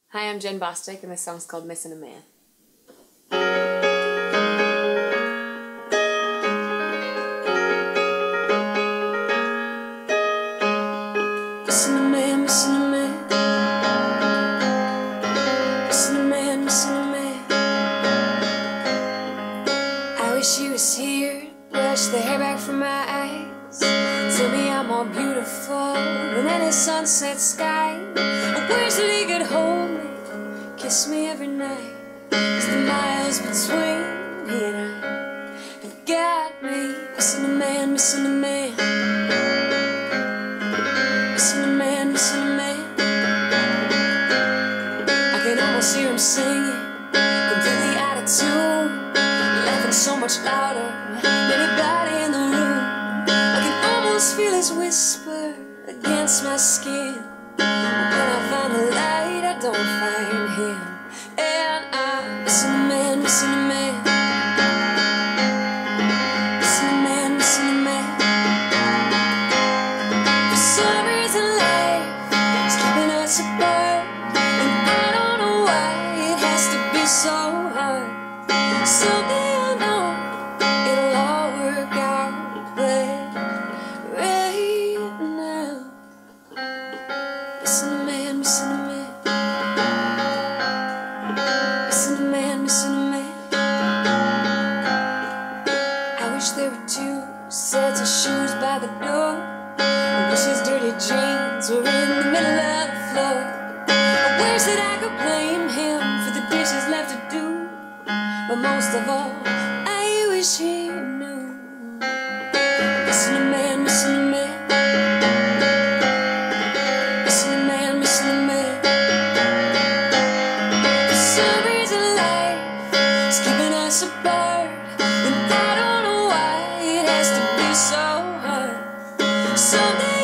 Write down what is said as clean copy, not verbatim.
Hi, I'm Jenn Bostic, and this song's called Missin' a Man. Missin' a man, missin' a man, missin' a man, missin' a man. I wish he was here to brush the hair back from my eyes, tell me I'm more beautiful than any sunset sky. I wish that he could hold me, kiss me every night, 'cause the miles between he and I have got me missing a man, missing a man, missing a man, missing a man. I can almost hear him singing, completely out of tune, laughing so much louder than anybody in the room. I can almost feel his whisper against my skin. When I find a light, I don't find him, and I'm missing a man, missing a man, missing a man, missing a man. For some reason life is keeping us apart, and I don't know why it has to be so hard. Someday I know it'll all work out, but right now, missing a man, missing a man, missing a man, missing a man. I wish there were two sets of shoes by the door. I wish his dirty jeans were in the middle of the floor. I wish that I could blame him for the dishes left to do, but most of all, I wish he knew. Missing a man, missing a man, missing a man, missing a man. For some reason life is keeping us apart, and I don't know why it has to be so hard. Someday